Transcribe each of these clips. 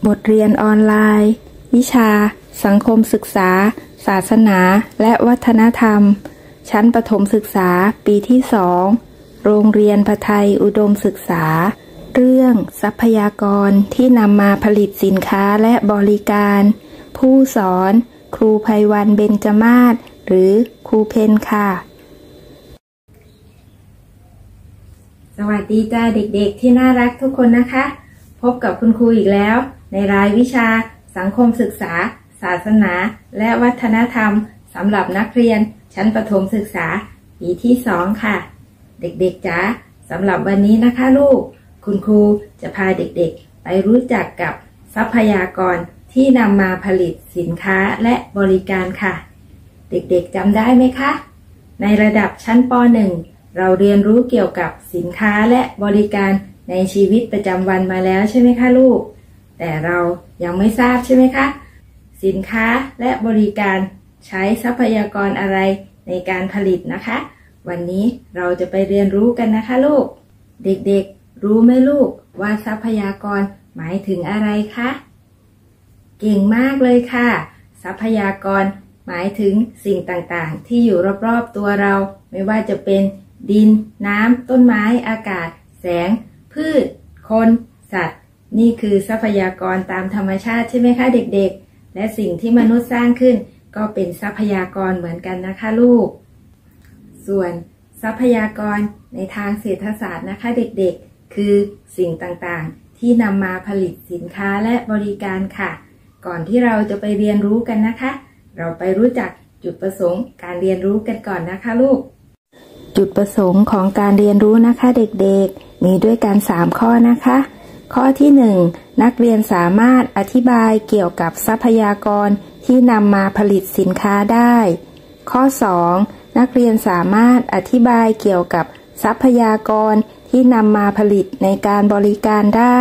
บทเรียนออนไลน์วิชาสังคมศึกษาศาสนาและวัฒนธรรมชั้นประถมศึกษาปีที่2โรงเรียนพไทยอุดมศึกษาเรื่องทรัพยากรที่นำมาผลิตสินค้าและบริการผู้สอนครูไพวรรณ เบญจมาศหรือครูเพนค่ะสวัสดีจ้าเด็กๆที่น่ารักทุกคนนะคะพบกับคุณครูอีกแล้วในรายวิชาสังคมศึกษาศาสนาและวัฒนธรรมสำหรับนักเรียนชั้นประถมศึกษาปีที่2ค่ะเด็กๆจ๋าสำหรับวันนี้นะคะลูกคุณครูจะพาเด็กๆไปรู้จักกับทรัพยากรที่นำมาผลิตสินค้าและบริการค่ะเด็กๆจำได้ไหมคะในระดับชั้นป .1 เราเรียนรู้เกี่ยวกับสินค้าและบริการในชีวิตประจำวันมาแล้วใช่ไหมคะลูกแต่เรายังไม่ทราบใช่ไหมคะสินค้าและบริการใช้ทรัพยากรอะไรในการผลิตนะคะวันนี้เราจะไปเรียนรู้กันนะคะลูกเด็กๆรู้ไหมลูกว่าทรัพยากรหมายถึงอะไรคะเก่งมากเลยค่ะทรัพยากรหมายถึงสิ่งต่างๆที่อยู่รอบๆตัวเราไม่ว่าจะเป็นดินน้ำต้นไม้อากาศแสงพืชคนสัตว์นี่คือทรัพยากรตามธรรมชาติใช่ไหมคะเด็กๆและสิ่งที่มนุษย์สร้างขึ้นก็เป็นทรัพยากรเหมือนกันนะคะลูกส่วนทรัพยากรในทางเศรษฐศาสตร์นะคะเด็กๆคือสิ่งต่างๆที่นำมาผลิตสินค้าและบริการค่ะก่อนที่เราจะไปเรียนรู้กันนะคะเราไปรู้จักจุดประสงค์การเรียนรู้กันก่อนนะคะลูกจุดประสงค์ของการเรียนรู้นะคะเด็กๆมีด้วยกัน3ข้อนะคะข้อที่1นักเรียนสามารถอธิบายเกี่ยวกับทรัพยากรที่นำมาผลิตสินค้าได้ข้อ2นักเรียนสามารถอธิบายเกี่ยวกับทรัพยากรที่นำมาผลิตในการบริการได้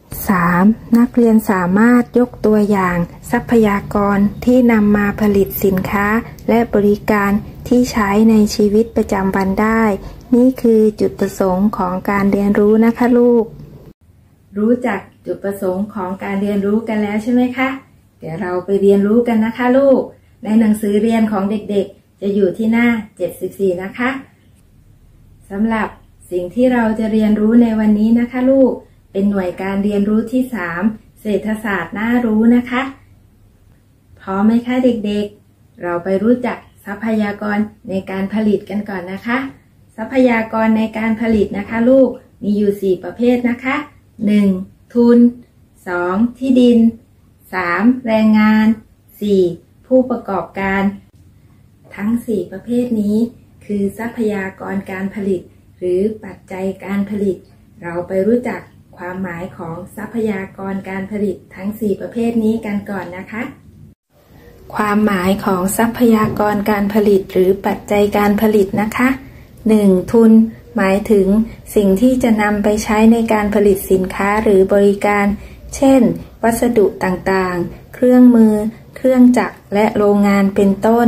3นักเรียนสามารถยกตัวอย่างทรัพยากรที่นำมาผลิตสินค้าและบริการที่ใช้ในชีวิตประจำวันได้นี่คือจุดประสงค์ของการเรียนรู้นะคะลูกรู้จักจุดประสงค์ของการเรียนรู้กันแล้วใช่ไหมคะเดี๋ยวเราไปเรียนรู้กันนะคะลูกในหนังสือเรียนของเด็กๆจะอยู่ที่หน้า74นะคะสำหรับสิ่งที่เราจะเรียนรู้ในวันนี้นะคะลูกเป็นหน่วยการเรียนรู้ที่3เศรษฐศาสตร์น่ารู้นะคะพร้อมไหมคะเด็กๆเราไปรู้จักทรัพยากรในการผลิตกันก่อนนะคะทรัพยากรในการผลิตนะคะลูกมีอยู่4ประเภทนะคะ1ทุน2ที่ดิน3แรงงาน4ผู้ประกอบการทั้ง4ประเภทนี้คือทรัพยากรการผลิตหรือปัจจัยการผลิตเราไปรู้จักความหมายของทรัพยากรการผลิตทั้ง4ประเภทนี้กันก่อนนะคะความหมายของทรัพยากรการผลิตหรือปัจจัยการผลิตนะคะ1ทุนหมายถึงสิ่งที่จะนำไปใช้ในการผลิตสินค้าหรือบริการเช่นวัสดุต่างๆเครื่องมือเครื่องจักรและโรงงานเป็นต้น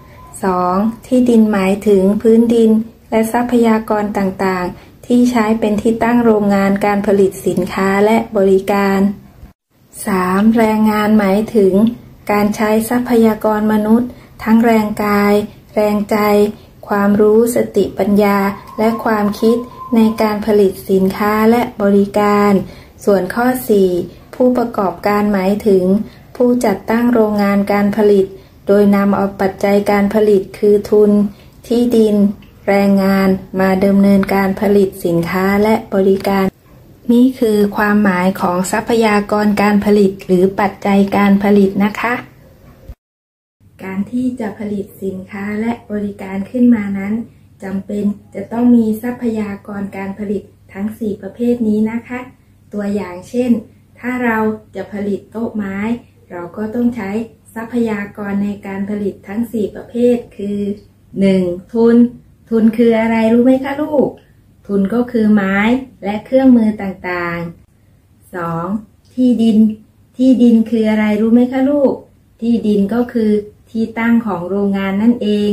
2ที่ดินหมายถึงพื้นดินและทรัพยากรต่างๆที่ใช้เป็นที่ตั้งโรงงานการผลิตสินค้าและบริการ3แรงงานหมายถึงการใช้ทรัพยากรมนุษย์ทั้งแรงกายแรงใจความรู้สติปัญญาและความคิดในการผลิตสินค้าและบริการส่วนข้อ4ผู้ประกอบการหมายถึงผู้จัดตั้งโรงงานการผลิตโดยนำเอาปัจจัยการผลิตคือทุนที่ดินแรงงานมาดำเนินการผลิตสินค้าและบริการนี่คือความหมายของทรัพยากรการผลิตหรือปัจจัยการผลิตนะคะการที่จะผลิตสินค้าและบริการขึ้นมานั้นจำเป็นจะต้องมีทรัพยากรการผลิตทั้ง4ประเภทนี้นะคะตัวอย่างเช่นถ้าเราจะผลิตโต๊ะไม้เราก็ต้องใช้ทรัพยากรในการผลิตทั้ง4ประเภทคือ1ทุนคืออะไรรู้ไหมคะลูกทุนก็คือไม้และเครื่องมือต่างๆ2ที่ดินคืออะไรรู้ไหมคะลูกที่ดินก็คือที่ตั้งของโรงงานนั่นเอง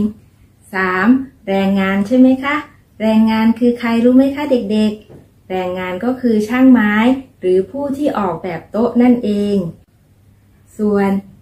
3แรงงานใช่ไหมคะแรงงานคือใครรู้ไหมคะเด็กๆแรงงานก็คือช่างไม้หรือผู้ที่ออกแบบโต๊ะนั่นเองส่วน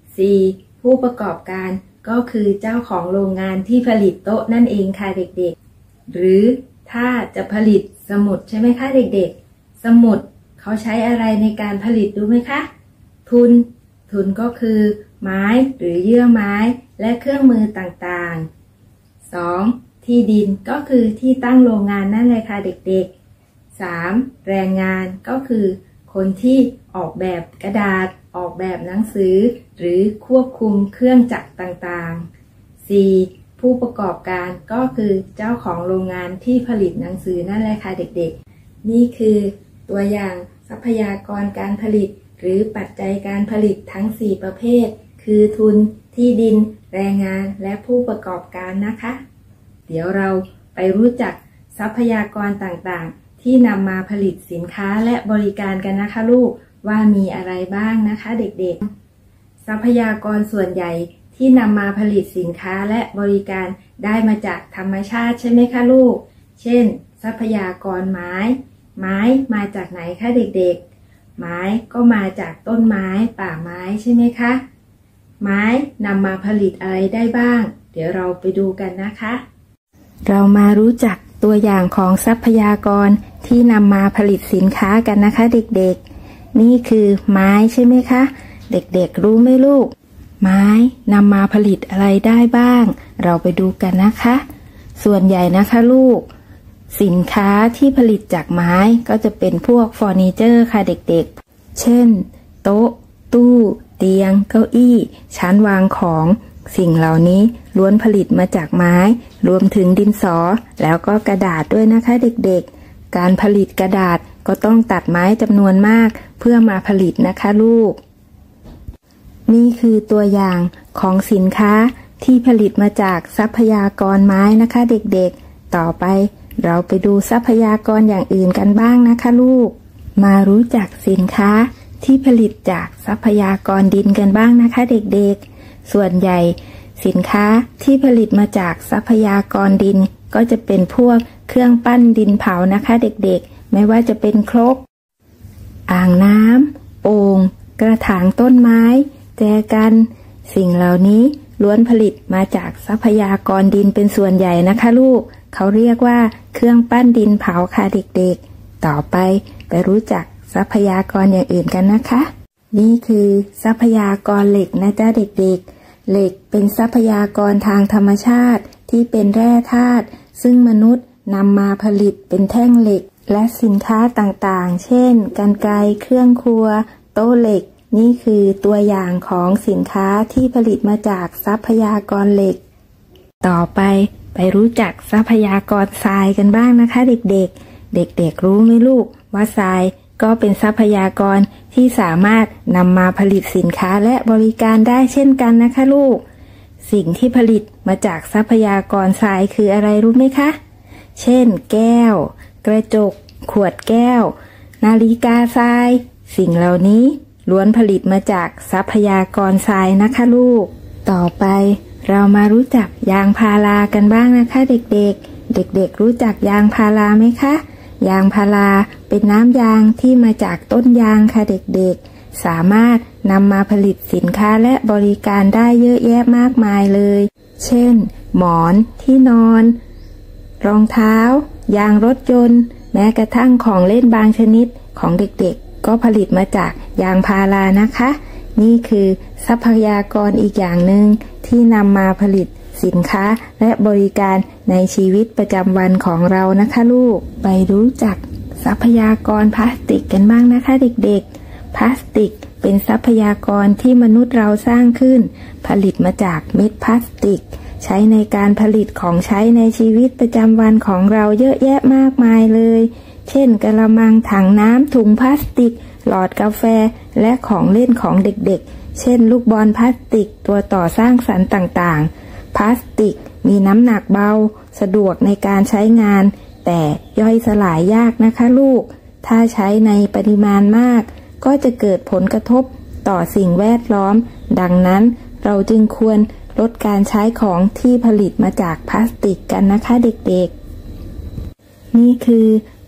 4. ผู้ประกอบการก็คือเจ้าของโรงงานที่ผลิตโต๊ะนั่นเองค่ะเด็กๆหรือถ้าจะผลิตสมุดใช่ไหมคะเด็กๆสมุดเขาใช้อะไรในการผลิตรู้ไหมคะทุนก็คือไม้หรือเยื่อไม้และเครื่องมือต่างๆ 2. ที่ดินก็คือที่ตั้งโรงงานนั่นเลยค่ะเด็กๆ 3. แรงงานก็คือคนที่ออกแบบกระดาษออกแบบหนังสือหรือควบคุมเครื่องจักรต่างๆ 4. ผู้ประกอบการก็คือเจ้าของโรงงานที่ผลิตหนังสือนั่นแหละค่ะเด็กๆนี่คือตัวอย่างทรัพยากรการผลิตหรือปัจจัยการผลิตทั้ง 4 ประเภทคือทุนที่ดินแรงงานและผู้ประกอบการนะคะเดี๋ยวเราไปรู้จักทรัพยากรต่างๆที่นำมาผลิตสินค้าและบริการกันนะคะลูกว่ามีอะไรบ้างนะคะเด็กๆทรัพยากรส่วนใหญ่ที่นำมาผลิตสินค้าและบริการได้มาจากธรรมชาติใช่ไหมคะลูกเช่นทรัพยากรไม้มาจากไหนคะเด็กๆไม้ก็มาจากต้นไม้ป่าไม้ใช่ไหมคะไม้นำมาผลิตอะไรได้บ้างเดี๋ยวเราไปดูกันนะคะเรามารู้จักตัวอย่างของทรัพยากรที่นำมาผลิตสินค้ากันนะคะเด็กๆนี่คือไม้ใช่ไหมคะเด็กๆรู้ไหมลูกไม้นำมาผลิตอะไรได้บ้างเราไปดูกันนะคะส่วนใหญ่นะคะลูกสินค้าที่ผลิตจากไม้ก็จะเป็นพวกเฟอร์นิเจอร์ค่ะเด็กๆเช่นโต๊ะตู้เตียงเก้าอี้ชั้นวางของสิ่งเหล่านี้ล้วนผลิตมาจากไม้รวมถึงดินสอแล้วก็กระดาษด้วยนะคะเด็กๆการผลิตกระดาษก็ต้องตัดไม้จำนวนมากเพื่อมาผลิตนะคะลูกนี่คือตัวอย่างของสินค้าที่ผลิตมาจากทรัพยากรไม้นะคะเด็กๆต่อไปเราไปดูทรัพยากรอย่างอื่นกันบ้างนะคะลูกมารู้จักสินค้าที่ผลิตจากทรัพยากรดินกันบ้างนะคะเด็กๆส่วนใหญ่สินค้าที่ผลิตมาจากทรัพยากรดินก็จะเป็นพวกเครื่องปั้นดินเผานะคะเด็กๆไม่ว่าจะเป็นครกอ่างน้ำโอ่งกระถางต้นไม้แจกันสิ่งเหล่านี้ล้วนผลิตมาจากทรัพยากรดินเป็นส่วนใหญ่นะคะลูกเขาเรียกว่าเครื่องปั้นดินเผาค่ะเด็กๆต่อไปรู้จักทรัพยากรอย่างอื่นกันนะคะนี่คือทรัพยากรเหล็กนะจ๊ะเด็กๆเหล็กเป็นทรัพยากรทางธรรมชาติที่เป็นแร่ธาตุซึ่งมนุษย์นำมาผลิตเป็นแท่งเหล็กและสินค้าต่างๆเช่นกรรไกรเครื่องครัวโต๊ะเหล็กนี่คือตัวอย่างของสินค้าที่ผลิตมาจากทรัพยากรเหล็กต่อไปรู้จักทรัพยากรทรายกันบ้างนะคะเด็กๆเด็กๆรู้ไหมลูกว่าทรายก็เป็นทรัพยากรที่สามารถนำมาผลิตสินค้าและบริการได้เช่นกันนะคะลูกสิ่งที่ผลิตมาจากทรัพยากรทรายคืออะไรรู้ไหมคะเช่นแก้วกระจกขวดแก้วนาฬิกาทรายสิ่งเหล่านี้ล้วนผลิตมาจากทรัพยากรทรายนะคะลูกต่อไปเรามารู้จักยางพารากันบ้างนะคะเด็กๆเด็กๆรู้จักยางพาราไหมคะยางพาราเป็นน้ำยางที่มาจากต้นยางค่ะเด็กๆสามารถนำมาผลิตสินค้าและบริการได้เยอะแยะมากมายเลยเช่นหมอนที่นอนรองเท้ายางรถยนต์แม้กระทั่งของเล่นบางชนิดของเด็กๆก็ผลิตมาจากยางพารานะคะนี่คือทรัพยากรอีกอย่างหนึ่งที่นำมาผลิตสินค้าและบริการในชีวิตประจำวันของเรานะคะลูกไปรู้จักทรัพยากรพลาสติกกันบ้างนะคะเด็กๆพลาสติกเป็นทรัพยากรที่มนุษย์เราสร้างขึ้นผลิตมาจากเม็ดพลาสติกใช้ในการผลิตของใช้ในชีวิตประจำวันของเราเยอะแยะมากมายเลยเช่นกระมังถังน้ำถุงพลาสติกหลอดกาแฟและของเล่นของเด็กๆเช่นลูกบอลพลาสติกตัวต่อสร้างสรรค์ต่างๆพลาสติกมีน้ำหนักเบาสะดวกในการใช้งานแต่ย่อยสลายยากนะคะลูกถ้าใช้ในปริมาณมากก็จะเกิดผลกระทบต่อสิ่งแวดล้อมดังนั้นเราจึงควรลดการใช้ของที่ผลิตมาจากพลาสติกกันนะคะเด็กๆนี่คือ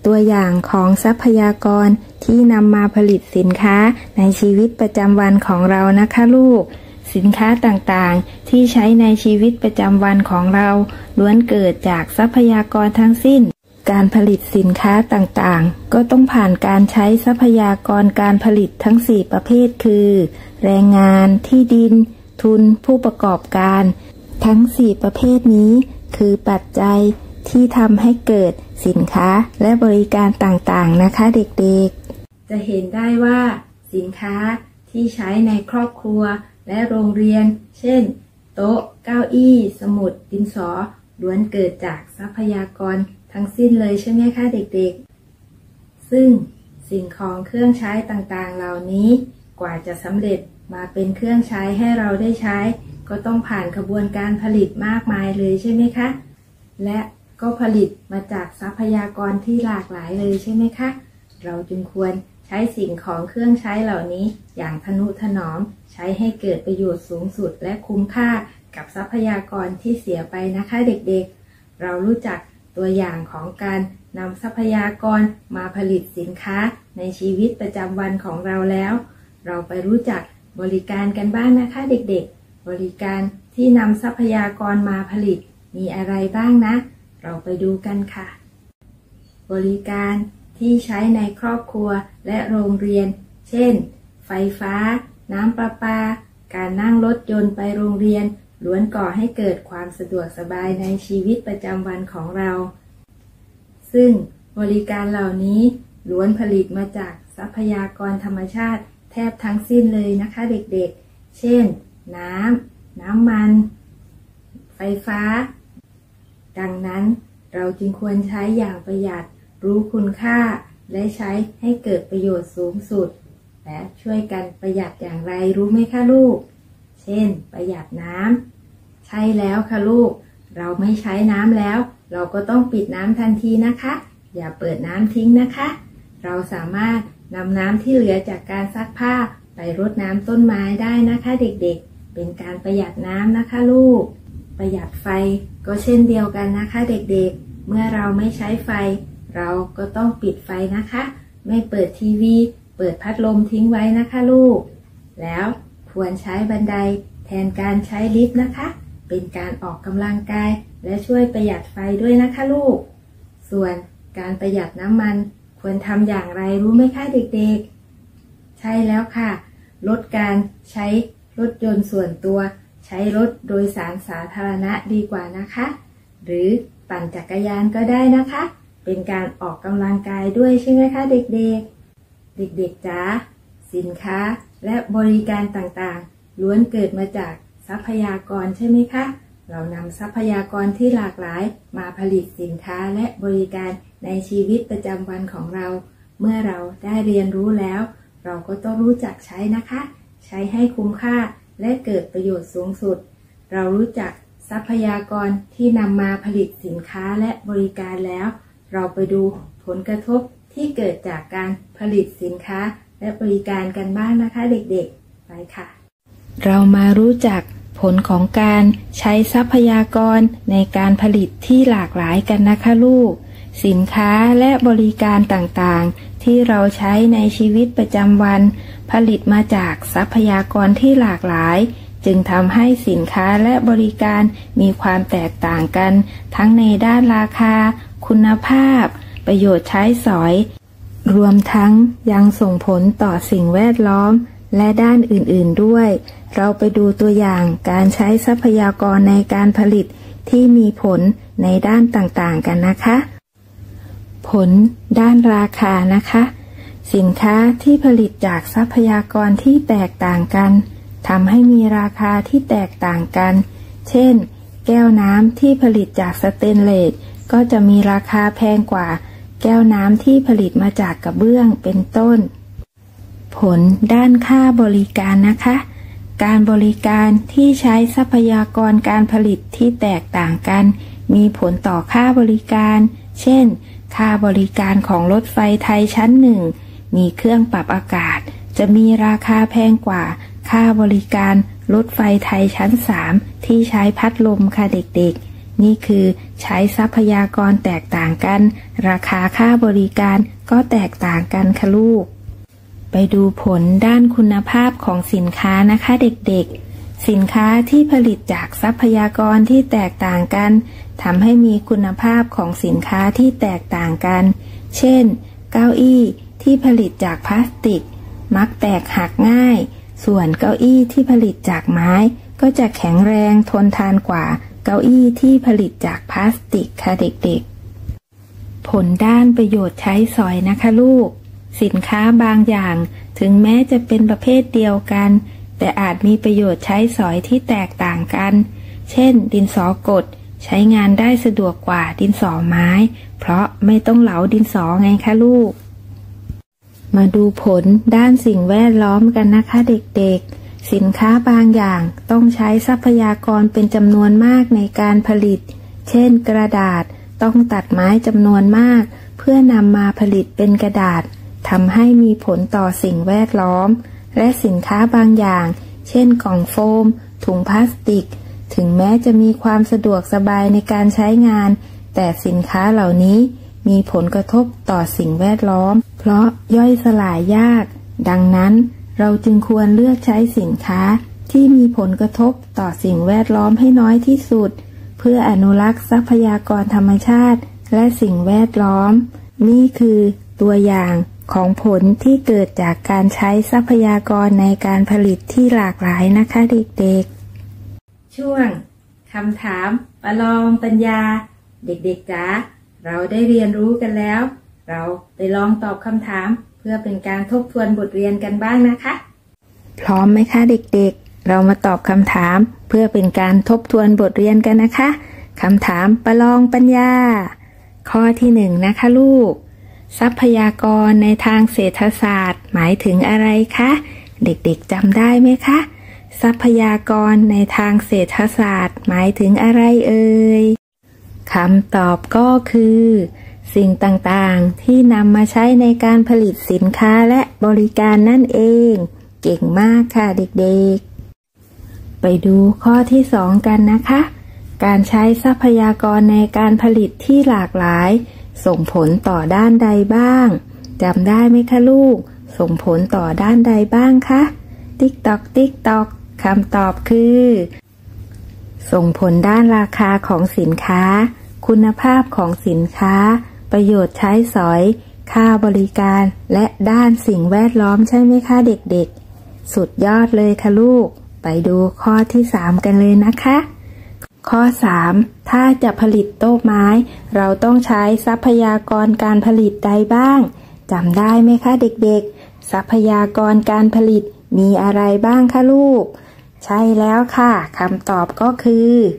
ตัวอย่างของทรัพยากรที่นำมาผลิตสินค้าในชีวิตประจำวันของเรานะคะลูกสินค้าต่างๆที่ใช้ในชีวิตประจำวันของเราล้วนเกิดจากทรัพยากรทั้งสิ้นการผลิตสินค้าต่างๆก็ต้องผ่านการใช้ทรัพยากรการผลิตทั้ง4ประเภทคือแรงงานที่ดินทุนผู้ประกอบการทั้ง4ประเภทนี้คือปัจจัยที่ทำให้เกิดสินค้าและบริการต่างๆนะคะเด็กๆจะเห็นได้ว่าสินค้าที่ใช้ในครอบครัวและโรงเรียนเช่นโต๊ะเก้าอี้สมุดดินสอล้วนเกิดจากทรัพยากรทั้งสิ้นเลยใช่ไหมคะเด็กๆซึ่งสิ่งของเครื่องใช้ต่างๆเหล่านี้กว่าจะสำเร็จมาเป็นเครื่องใช้ให้เราได้ใช้ก็ต้องผ่านกระบวนการผลิตมากมายเลยใช่ไหมคะและก็ผลิตมาจากทรัพยากรที่หลากหลายเลยใช่ไหมคะเราจึงควรใช้สิ่งของเครื่องใช้เหล่านี้อย่างทนุถนอมใช้ให้เกิดประโยชน์สูงสุดและคุ้มค่ากับทรัพยากรที่เสียไปนะคะเด็กๆเรารู้จักตัวอย่างของการนำทรัพยากรมาผลิตสินค้าในชีวิตประจำวันของเราแล้วเราไปรู้จักบริการกันบ้างนะคะเด็กๆบริการที่นำทรัพยากรมาผลิตมีอะไรบ้างนะเราไปดูกันค่ะบริการที่ใช้ในครอบครัวและโรงเรียนเช่นไฟฟ้าน้ำประปาการนั่งรถยนต์ไปโรงเรียนล้วนก่อให้เกิดความสะดวกสบายในชีวิตประจำวันของเราซึ่งบริการเหล่านี้ล้วนผลิตมาจากทรัพยากรธรรมชาติแทบทั้งสิ้นเลยนะคะเด็กๆเช่นน้ำมันไฟฟ้าดังนั้นเราจึงควรใช้อย่างประหยัดรู้คุณค่าและใช้ให้เกิดประโยชน์สูงสุดและช่วยกันประหยัดอย่างไรรู้ไหมคะลูกเช่นประหยัดน้ำใช่แล้วค่ะลูกเราไม่ใช้น้ำแล้วเราก็ต้องปิดน้ำทันทีนะคะอย่าเปิดน้ำทิ้งนะคะเราสามารถนำน้ำที่เหลือจากการซักผ้าไปรดน้ำต้นไม้ได้นะคะเด็กๆเป็นการประหยัดน้ำนะคะลูกประหยัดไฟก็เช่นเดียวกันนะคะเด็กๆเมื่อเราไม่ใช้ไฟเราก็ต้องปิดไฟนะคะไม่เปิดทีวีเปิดพัดลมทิ้งไว้นะคะลูกแล้วควรใช้บันไดแทนการใช้ลิฟต์นะคะเป็นการออกกำลังกายและช่วยประหยัดไฟด้วยนะคะลูกส่วนการประหยัดน้ำมันควรทำอย่างไรรู้ไหมคะเด็กๆใช่แล้วค่ะลดการใช้รถยนต์ส่วนตัวใช้รถโดยสารสาธารณะดีกว่านะคะหรือปั่นจักรยานก็ได้นะคะเป็นการออกกำลังกายด้วยใช่ไหมคะเด็กๆจ๋าสินค้าและบริการต่างๆล้วนเกิดมาจากทรัพยากรใช่ไหมคะเรานำทรัพยากรที่หลากหลายมาผลิตสินค้าและบริการในชีวิตประจำวันของเราเมื่อเราได้เรียนรู้แล้วเราก็ต้องรู้จักใช้นะคะใช้ให้คุ้มค่าและเกิดประโยชน์สูงสุดเรารู้จักทรัพยากรที่นำมาผลิตสินค้าและบริการแล้วเราไปดูผลกระทบที่เกิดจากการผลิตสินค้าและบริการกันบ้างนะคะเด็กๆไปค่ะเรามารู้จักผลของการใช้ทรัพยากรในการผลิตที่หลากหลายกันนะคะลูกสินค้าและบริการต่างๆที่เราใช้ในชีวิตประจำวันผลิตมาจากทรัพยากรที่หลากหลายจึงทำให้สินค้าและบริการมีความแตกต่างกันทั้งในด้านราคาคุณภาพประโยชน์ใช้สอยรวมทั้งยังส่งผลต่อสิ่งแวดล้อมและด้านอื่นๆด้วยเราไปดูตัวอย่างการใช้ทรัพยากรในการผลิตที่มีผลในด้านต่างๆกันนะคะผลด้านราคานะคะสินค้าที่ผลิตจากทรัพยากรที่แตกต่างกันทำให้มีราคาที่แตกต่างกันเช่นแก้วน้ำที่ผลิตจากสเตนเลสก็จะมีราคาแพงกว่าแก้วน้ำที่ผลิตมาจากกระเบื้องเป็นต้นผลด้านค่าบริการนะคะการบริการที่ใช้ทรัพยากรการผลิตที่แตกต่างกันมีผลต่อค่าบริการเช่นค่าบริการของรถไฟไทยชั้นหนึ่งมีเครื่องปรับอากาศจะมีราคาแพงกว่าค่าบริการรถไฟไทยชั้น3ที่ใช้พัดลมค่ะเด็กๆนี่คือใช้ทรัพยากรแตกต่างกันราคาค่าบริการก็แตกต่างกันค่ะลูกไปดูผลด้านคุณภาพของสินค้านะคะเด็กๆสินค้าที่ผลิตจากทรัพยากรที่แตกต่างกันทำให้มีคุณภาพของสินค้าที่แตกต่างกันเช่นเก้าอี้ที่ผลิตจากพลาสติกมักแตกหักง่ายส่วนเก้าอี้ที่ผลิตจากไม้ก็จะแข็งแรงทนทานกว่าเก้าอี้ที่ผลิตจากพลาสติกค่ะเด็กๆผลด้านประโยชน์ใช้สอยนะคะลูกสินค้าบางอย่างถึงแม้จะเป็นประเภทเดียวกันแต่อาจมีประโยชน์ใช้สอยที่แตกต่างกันเช่นดินสอกดใช้งานได้สะดวกกว่าดินสอไม้เพราะไม่ต้องเหลาดินสอไงคะลูกมาดูผลด้านสิ่งแวดล้อมกันนะคะเด็กๆสินค้าบางอย่างต้องใช้ทรัพยากรเป็นจำนวนมากในการผลิตเช่นกระดาษต้องตัดไม้จำนวนมากเพื่อนำมาผลิตเป็นกระดาษทำให้มีผลต่อสิ่งแวดล้อมและสินค้าบางอย่างเช่นกล่องโฟมถุงพลาสติกถึงแม้จะมีความสะดวกสบายในการใช้งานแต่สินค้าเหล่านี้มีผลกระทบต่อสิ่งแวดล้อมเพราะย่อยสลายยากดังนั้นเราจึงควรเลือกใช้สินค้าที่มีผลกระทบต่อสิ่งแวดล้อมให้น้อยที่สุดเพื่ออนุรักษ์ทรัพยากรธรรมชาติและสิ่งแวดล้อมนี่คือตัวอย่างของผลที่เกิดจากการใช้ทรัพยากรในการผลิตที่หลากหลายนะคะเด็กๆช่วงคำถามประลองปัญญาเด็กๆจ๋าเราได้เรียนรู้กันแล้วเราไปลองตอบคำถามเพื่อเป็นการทบทวนบทเรียนกันบ้างนะคะพร้อมไหมคะเด็กๆเรามาตอบคำถามเพื่อเป็นการทบทวนบทเรียนกันนะคะคำถามประลองปัญญาข้อที่1นะคะลูกทรัพยากรในทางเศรษฐศาสตร์หมายถึงอะไรคะเด็กๆจำได้ไหมคะทรัพยากรในทางเศรษฐศาสตร์หมายถึงอะไรเอ่ยคำตอบก็คือสิ่งต่างๆที่นำมาใช้ในการผลิตสินค้าและบริการนั่นเองเก่งมากค่ะเด็กๆไปดูข้อที่2กันนะคะการใช้ทรัพยากรในการผลิตที่หลากหลายส่งผลต่อด้านใดบ้างจำได้ไหมคะลูกส่งผลต่อด้านใดบ้างคะติ๊กตอกติ๊กตอกคำตอบคือส่งผลด้านราคาของสินค้าคุณภาพของสินค้าประโยชน์ใช้สอยค่าบริการและด้านสิ่งแวดล้อมใช่ไหมคะเด็กๆสุดยอดเลยค่ะลูกไปดูข้อที่3กันเลยนะคะข้อ3ถ้าจะผลิตโต๊ะไม้เราต้องใช้ทรัพยากรการผลิตใดบ้างจำได้ไหมคะเด็กๆทรัพยากรการผลิตมีอะไรบ้างคะลูกใช่แล้วค่ะคำตอบก็คือ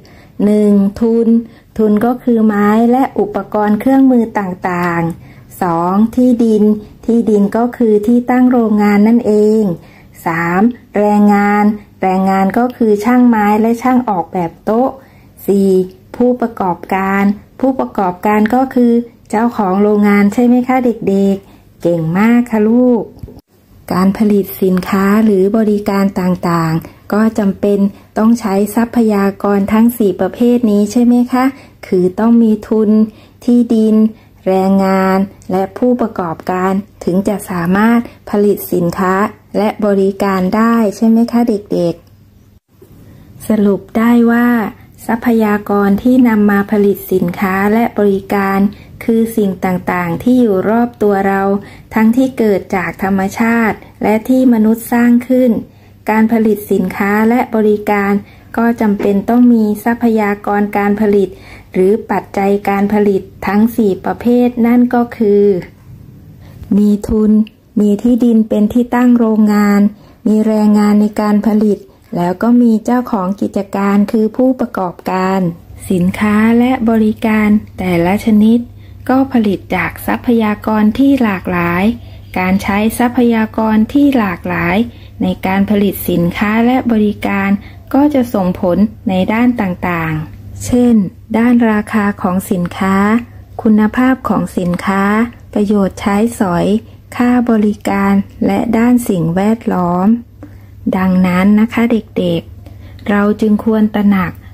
1. ทุนก็คือไม้และอุปกรณ์เครื่องมือต่างๆ 2. ที่ดินก็คือที่ตั้งโรงงานนั่นเอง 3. แรงงานก็คือช่างไม้และช่างออกแบบโต๊ะ 4. ผู้ประกอบการก็คือเจ้าของโรงงานใช่ไหมคะเด็กๆเก่งมากค่ะลูกการผลิตสินค้าหรือบริการต่างๆก็จำเป็นต้องใช้ทรัพยากรทั้ง4ประเภทนี้ใช่ไหมคะคือต้องมีทุนที่ดินแรงงานและผู้ประกอบการถึงจะสามารถผลิตสินค้าและบริการได้ใช่ไหมคะเด็กๆสรุปได้ว่าทรัพยากรที่นำมาผลิตสินค้าและบริการคือสิ่งต่างๆที่อยู่รอบตัวเราทั้งที่เกิดจากธรรมชาติและที่มนุษย์สร้างขึ้นการผลิตสินค้าและบริการก็จำเป็นต้องมีทรัพยากรการผลิตหรือปัจจัยการผลิตทั้ง4ประเภทนั่นก็คือมีทุนมีที่ดินเป็นที่ตั้งโรงงานมีแรงงานในการผลิตแล้วก็มีเจ้าของกิจการคือผู้ประกอบการสินค้าและบริการแต่ละชนิดก็ผลิตจากทรัพยากรที่หลากหลายการใช้ทรัพยากรที่หลากหลายในการผลิตสินค้าและบริการก็จะส่งผลในด้านต่างๆเช่นด้านราคาของสินค้าคุณภาพของสินค้าประโยชน์ใช้สอยค่าบริการและด้านสิ่งแวดล้อมดังนั้นนะคะเด็กๆเราจึงควรตระหนัก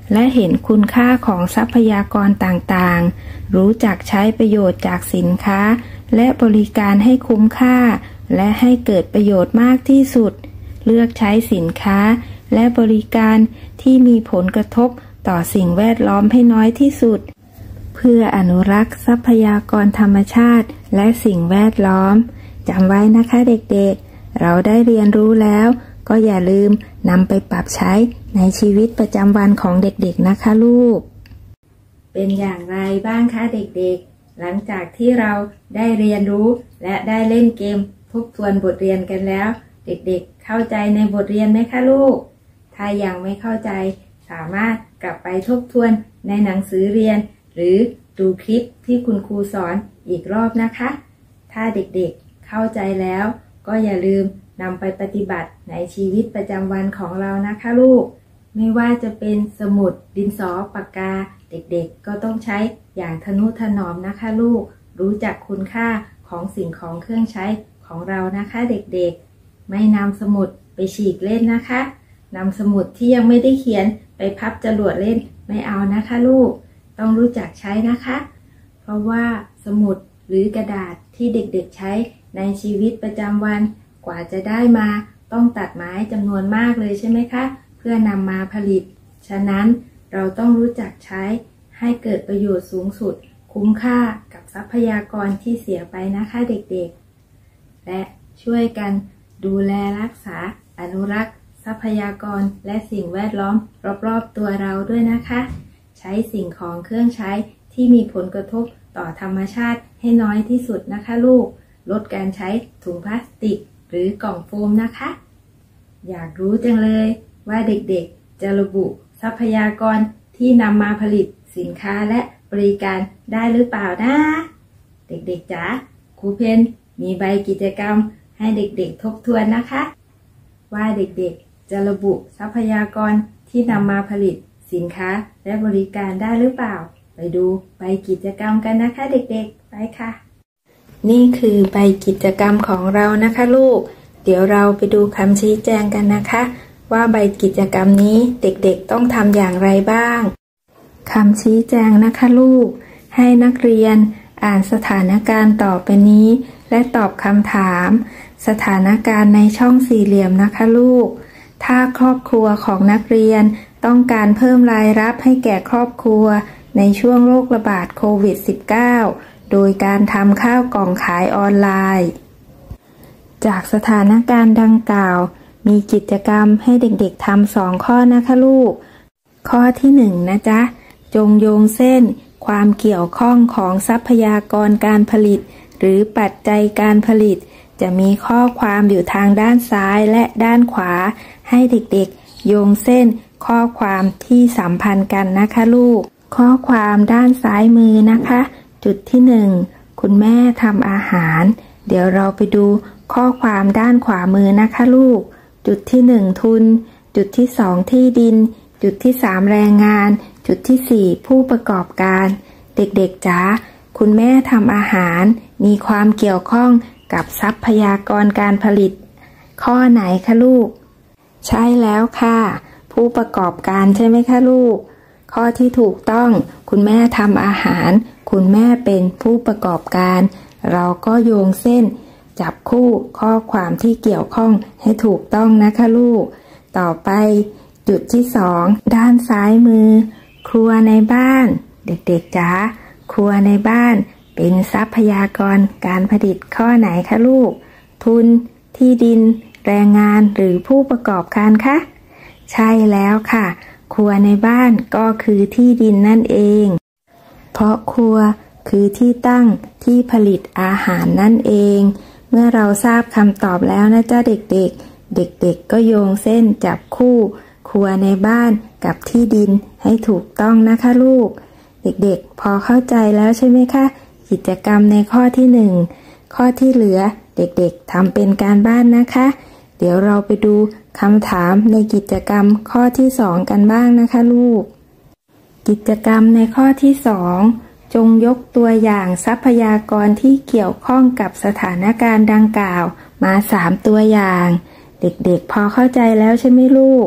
และเห็นคุณค่าของทรัพยากรต่างๆรู้จักใช้ประโยชน์จากสินค้าและบริการให้คุ้มค่าและให้เกิดประโยชน์มากที่สุดเลือกใช้สินค้าและบริการที่มีผลกระทบต่อสิ่งแวดล้อมให้น้อยที่สุดเพื่ออนุรักษ์ทรัพยากรธรรมชาติและสิ่งแวดล้อมจำไว้นะคะเด็กๆเราได้เรียนรู้แล้วก็อย่าลืมนำไปปรับใช้ในชีวิตประจำวันของเด็กๆนะคะลูกเป็นอย่างไรบ้างคะเด็กๆหลังจากที่เราได้เรียนรู้และได้เล่นเกมทบทวนบทเรียนกันแล้วเด็กๆเข้าใจในบทเรียนไหมคะลูกถ้ายังไม่เข้าใจสามารถกลับไปทบทวนในหนังสือเรียนหรือดูคลิปที่คุณครูสอนอีกรอบนะคะถ้าเด็กๆเข้าใจแล้วก็อย่าลืมนำไปปฏิบัติในชีวิตประจำวันของเรานะคะลูกไม่ว่าจะเป็นสมุดดินสอปากกาเด็กๆก็ต้องใช้อย่างทนุถนอมนะคะลูกรู้จักคุณค่าของสิ่งของเครื่องใช้ของเรานะคะเด็กๆไม่นำสมุดไปฉีกเล่นนะคะนำสมุดที่ยังไม่ได้เขียนไปพับจรวดเล่นไม่เอานะคะลูกต้องรู้จักใช้นะคะเพราะว่าสมุดหรือกระดาษที่เด็กๆใช้ในชีวิตประจำวันกว่าจะได้มาต้องตัดไม้จำนวนมากเลยใช่ไหมคะเพื่อนำมาผลิตฉะนั้นเราต้องรู้จักใช้ให้เกิดประโยชน์สูงสุดคุ้มค่ากับทรัพยากรที่เสียไปนะคะเด็กๆและช่วยกันดูแลรักษาอนุรักษ์ทรัพยากรและสิ่งแวดล้อมรอบๆตัวเราด้วยนะคะใช้สิ่งของเครื่องใช้ที่มีผลกระทบต่อธรรมชาติให้น้อยที่สุดนะคะลูกลดการใช้ถุงพลาสติกหรือกล่องโฟมนะคะอยากรู้จังเลยว่าเด็กๆจะระบุทรัพยากรที่นำมาผลิตสินค้าและบริการได้หรือเปล่านะเด็กๆจ๋าครูเพนมีใบกิจกรรมให้เด็กๆทบทวนนะคะว่าเด็กๆจะระบุทรัพยากรที่นำมาผลิตสินค้าและบริการได้หรือเปล่าไปดูใบกิจกรรมกันนะคะเด็กๆไปค่ะนี่คือใบกิจกรรมของเรานะคะลูกเดี๋ยวเราไปดูคำชี้แจงกันนะคะว่าใบกิจกรรมนี้เด็กๆต้องทำอย่างไรบ้างคำชี้แจงนะคะลูกให้นักเรียนอ่านสถานการณ์ต่อไปนี้และตอบคำถามสถานการณ์ในช่องสี่เหลี่ยมนะคะลูกถ้าครอบครัวของนักเรียนต้องการเพิ่มรายรับให้แก่ครอบครัวในช่วงโรคระบาดโควิด -19 โดยการทำข้าวกล่องขายออนไลน์จากสถานการณ์ดังกล่าวมีกิจกรรมให้เด็กๆทำ2 ข้อนะคะลูกข้อที่1นะจ๊ะจงโยงเส้นความเกี่ยวข้องของทรัพยากรการผลิตหรือปัจจัยการผลิตจะมีข้อความอยู่ทางด้านซ้ายและด้านขวาให้เด็กๆโยงเส้นข้อความที่สัมพันธ์กันนะคะลูกข้อความด้านซ้ายมือนะคะจุดที่1คุณแม่ทำอาหารเดี๋ยวเราไปดูข้อความด้านขวามือนะคะลูกจุดที่1ทุนจุดที่2ที่ดินจุดที่3แรงงานจุดที่4ผู้ประกอบการเด็กๆจ๋าคุณแม่ทำอาหารมีความเกี่ยวข้องกับทรัพยากรการผลิตข้อไหนคะลูกใช่แล้วค่ะผู้ประกอบการใช่ไหมคะลูกข้อที่ถูกต้องคุณแม่ทำอาหารคุณแม่เป็นผู้ประกอบการเราก็โยงเส้นจับคู่ข้อความที่เกี่ยวข้องให้ถูกต้องนะคะลูกต่อไปจุดที่2ด้านซ้ายมือครัวในบ้านเด็กๆจ๋าครัวในบ้านเป็นทรัพยากรการผลิตข้อไหนคะลูกทุนที่ดินแรงงานหรือผู้ประกอบการคะใช่แล้วค่ะครัวในบ้านก็คือที่ดินนั่นเองเพราะครัวคือที่ตั้งที่ผลิตอาหารนั่นเองเมื่อเราทราบคำตอบแล้วนะจ๊ะเด็กๆเด็กๆก็โยงเส้นจับคู่ครัวในบ้านกับที่ดินให้ถูกต้องนะคะลูกเด็กๆพอเข้าใจแล้วใช่ไหมคะกิจกรรมในข้อที่1ข้อที่เหลือเด็กๆทำเป็นการบ้านนะคะเดี๋ยวเราไปดูคำถามในกิจกรรมข้อที่2กันบ้างนะคะลูกกิจกรรมในข้อที่2จงยกตัวอย่างทรัพยากรที่เกี่ยวข้องกับสถานการณ์ดังกล่าวมา3ตัวอย่างเด็กๆพอเข้าใจแล้วใช่ไหมลูก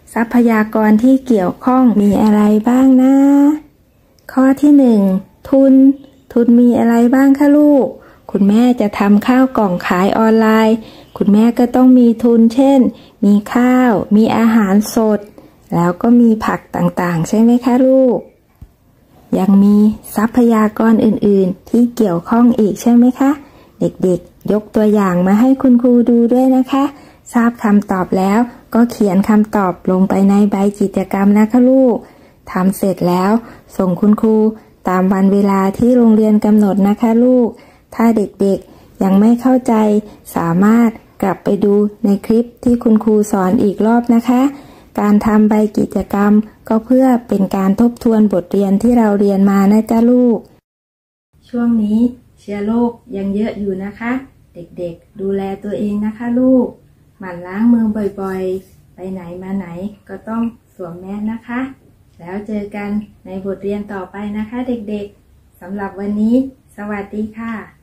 ทรัพยากรที่เกี่ยวข้องมีอะไรบ้างนะข้อที่1ทุนมีอะไรบ้างคะลูกคุณแม่จะทำข้าวกล่องขายออนไลน์คุณแม่ก็ต้องมีทุนเช่นมีข้าวมีอาหารสดแล้วก็มีผักต่างๆใช่ไหมคะลูกยังมีทรัพยากรอื่นๆที่เกี่ยวข้องอีกใช่ไหมคะเด็กๆยกตัวอย่างมาให้คุณครูดูด้วยนะคะทราบคำตอบแล้วก็เขียนคำตอบลงไปในใบกิจกรรมนะคะลูกทำเสร็จแล้วส่งคุณครูตามวันเวลาที่โรงเรียนกำหนดนะคะลูกถ้าเด็กๆยังไม่เข้าใจสามารถกลับไปดูในคลิปที่คุณครูสอนอีกรอบนะคะการทำใบกิจกรรมก็เพื่อเป็นการทบทวนบทเรียนที่เราเรียนมานะจ๊ะลูกช่วงนี้เชื้อโรคยังเยอะอยู่นะคะเด็กๆดูแลตัวเองนะคะลูกหมั่นล้างมือบ่อยๆไปไหนมาไหนก็ต้องสวมแมสนะคะแล้วเจอกันในบทเรียนต่อไปนะคะเด็กๆสำหรับวันนี้สวัสดีค่ะ